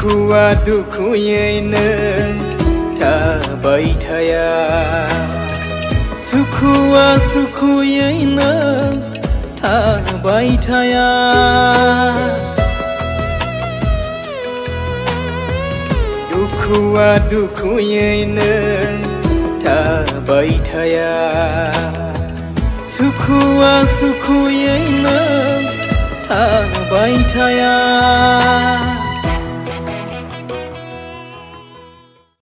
दुखुआ दुखुयैनो थाबाय थाया सुखुआ सुखुयैनो थाबाय थाया दुखुआ दुखुयैनो थाबाय थाया सुखुआ सुखुयैनो थाबाय थाया